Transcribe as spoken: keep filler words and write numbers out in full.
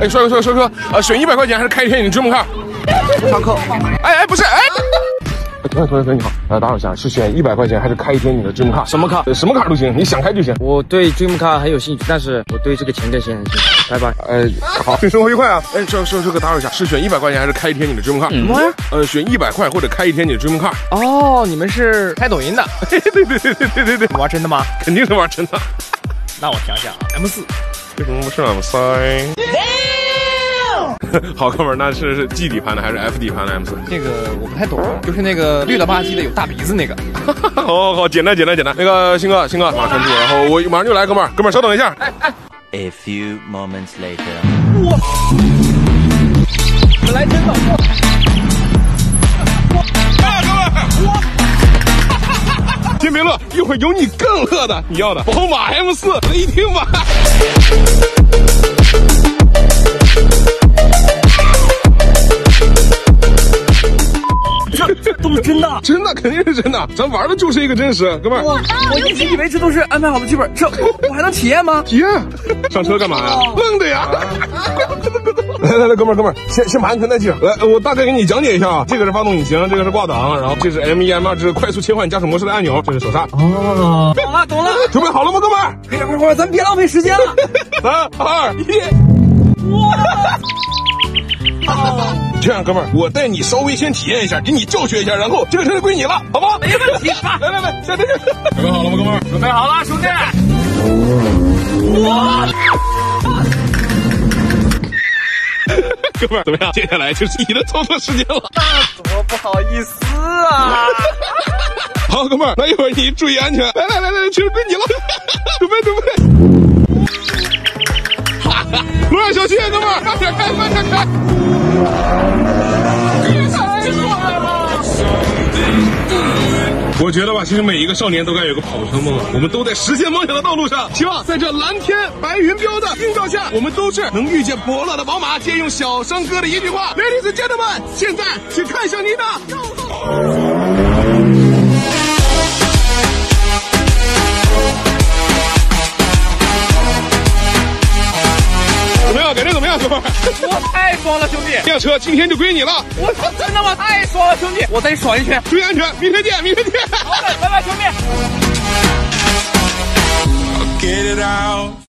哎，帅哥帅哥帅哥，呃，选一百块钱还是开一天你的追梦卡？ 上课。 哎哎，不是，哎。同学同学同学你好，呃，打扰一下，是选一百块钱还是开一天你的追梦卡？ 什么卡？ 呃，什么卡都行，你想开就行。 我对追梦卡很有兴趣，但是我对这个钱更先很兴趣。拜拜。 呃，好，祝生活愉快啊！哎，帅帅帅哥，打扰一下，是选一百块钱还是开一天你的追梦卡？ 什么玩意儿？ 呃，选一百块或者开一天你的追梦卡。 哦，你们是开抖音的？ 对对对对对对对， 玩真的吗？ 肯定是玩真的。 那我想想啊 ，M 四， 为什么不是 M 三？好，哥们儿，那是是 G 底盘的还是 F 底盘的 M 四？ 这个我不太懂，就是那个绿了吧唧的有大鼻子那个。 好好，简单简单简单。那个鑫哥，鑫哥，马上关注，然后我马上就来，哥们儿，哥们儿稍等一下。哎哎 A few moments later， 哇，我来真的！ 啊，哥们儿，哇！先别乐，一会儿有你更乐的，你要的宝马 M 四雷霆版。 这都是真的， 真的肯定是真的，咱玩的就是一个真实，哥们儿。 我我一直以为这都是安排好的剧本，这我还能体验吗？ 体验？上车干嘛呀？愣的呀！来来来，哥们儿哥们儿，先先把安全带系上。来，我大概给你讲解一下啊，这个是发动引擎，这个是挂档，然后这是 M 一 M 二，这是快速切换驾驶模式的按钮，这是手刹。 哦，懂了懂了， 准备好了吗，哥们儿？ 快点快点，咱别浪费时间了。 三二一， 哇！ 这样，哥们儿，我带你稍微先体验一下，给你教学一下，然后这个车就归你了，好不好？ 没问题。 来来来，下车。准备好了吗，哥们儿？ 准备好了，兄弟。哇！ 哥们儿，怎么样？接下来就是你的操作时间了。 那多不好意思啊！ 好，哥们儿，那一会儿你注意安全。来来来来，车归你了。准备准备。路上小心，哥们儿，慢点开，慢点开。我觉得吧，其实每一个少年都该有个跑车梦啊！我们都在实现梦想的道路上，希望在这蓝天白云标的映照下，我们都是能遇见伯乐的宝马。借用小生哥的一句话 ，Ladies and gentlemen， 现在请看向你的。怎么样？感觉怎么样，哥们儿？ 我太爽了，兄弟！ 这辆车今天就归你了。 我操，真的吗？太爽了，兄弟！我再爽一圈。 注意安全，明天见，明天见。 好的，拜拜，兄弟。